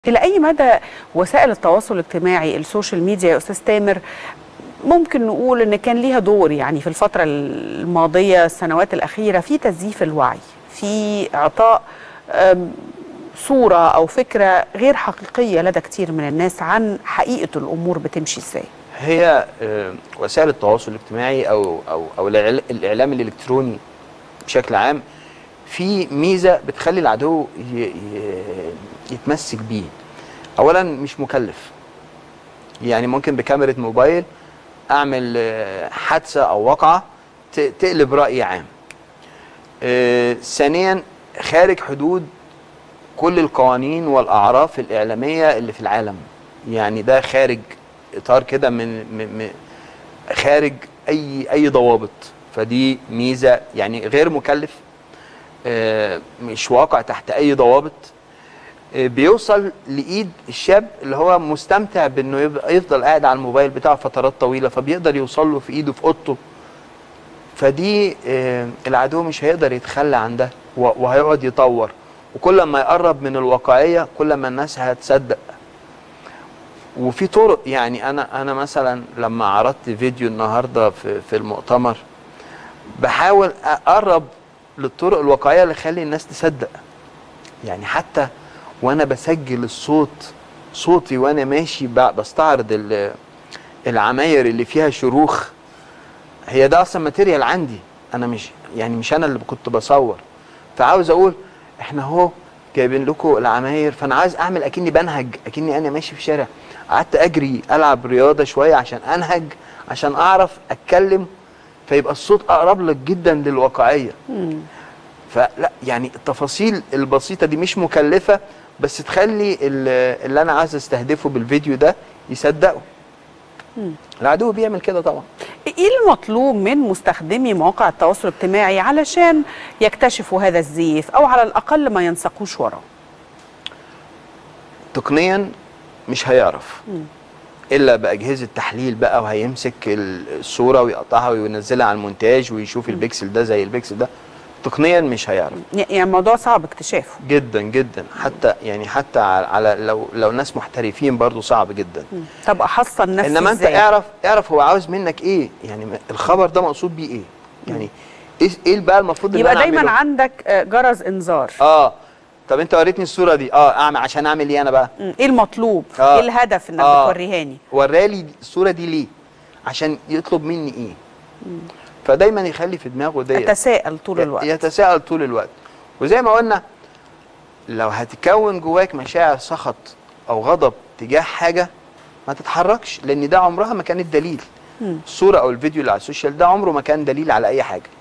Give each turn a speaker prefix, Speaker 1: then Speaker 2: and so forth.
Speaker 1: إلى أي مدى وسائل التواصل الاجتماعي السوشيال ميديا يا أستاذ تامر ممكن نقول إن كان ليها دور يعني في الفترة الماضية السنوات الأخيرة في تزييف الوعي، في إعطاء صورة أو فكرة غير حقيقية لدى كتير من الناس عن حقيقة الأمور بتمشي إزاي؟
Speaker 2: هي وسائل التواصل الاجتماعي أو الإعلام الإلكتروني بشكل عام في ميزة بتخلي العدو يتمسك بيه. أولا مش مكلف، يعني ممكن بكاميرا موبايل أعمل حادثة أو وقعة تقلب رأي عام. ثانيا خارج حدود كل القوانين والأعراف الإعلامية اللي في العالم، يعني ده خارج إطار كده من خارج أي ضوابط، فدي ميزة يعني غير مكلف، مش واقع تحت أي ضوابط، بيوصل لإيد الشاب اللي هو مستمتع بأنه يفضل قاعد على الموبايل بتاعه فترات طويلة، فبيقدر يوصل له في إيده في أوضته. فدي العدو مش هيقدر يتخلى عن ده وهيقعد يطور، وكل ما يقرب من الواقعية كل ما الناس هتصدق. وفي طرق، يعني أنا مثلا لما عرضت فيديو النهاردة في المؤتمر بحاول أقرب للطرق الواقعية اللي تخلي الناس تصدق. يعني حتى وانا بسجل صوتي وانا ماشي بستعرض العماير اللي فيها شروخ، هي ده اصلا ماتيريال عندي، انا مش انا اللي كنت بصور، فعاوز اقول احنا اهو جايبين لكم العماير، فانا عايز اعمل اكني بنهج، اكني انا ماشي في شارع، قعدت اجري العب رياضه شويه عشان انهج، عشان اعرف اتكلم، فيبقى الصوت اقرب لك جدا للواقعيه. فلا يعني التفاصيل البسيطة دي مش مكلفة، بس تخلي اللي أنا عايز استهدفه بالفيديو ده يصدقه. العدو بيعمل كده طبعا.
Speaker 1: إيه المطلوب من مستخدمي مواقع التواصل الاجتماعي علشان يكتشفوا هذا الزيف أو على الأقل ما ينسقوش وراه؟
Speaker 2: تقنيا مش هيعرف إلا بأجهزة تحليل بقى، وهيمسك الصورة ويقطعها وينزلها على المونتاج ويشوف البكسل ده زي البكسل ده. تقنيا مش هيعرف،
Speaker 1: يعني الموضوع صعب اكتشافه
Speaker 2: جدا جدا، حتى على لو ناس محترفين برضو صعب جدا.
Speaker 1: طب احصن نفسي
Speaker 2: انما
Speaker 1: ازاي؟
Speaker 2: انت اعرف هو عاوز منك ايه، يعني الخبر ده مقصود بيه ايه، يعني ايه بقى المفروض
Speaker 1: يبقى دايما عندك جرس انذار.
Speaker 2: طب انت وريتني الصوره دي، عشان اعمل ايه انا بقى؟
Speaker 1: ايه المطلوب؟ ايه الهدف انك بتوريهاني؟
Speaker 2: ورالي الصوره دي ليه؟ عشان يطلب مني ايه؟ فدايما يخلي في دماغه ديت،
Speaker 1: يتساءل طول الوقت.
Speaker 2: وزي ما قلنا لو هتكون جواك مشاعر سخط او غضب تجاه حاجه ما تتحركش، لان ده عمرها ما كانت دليل. الصوره او الفيديو اللي على السوشيال ده عمره ما كان دليل على اي حاجه.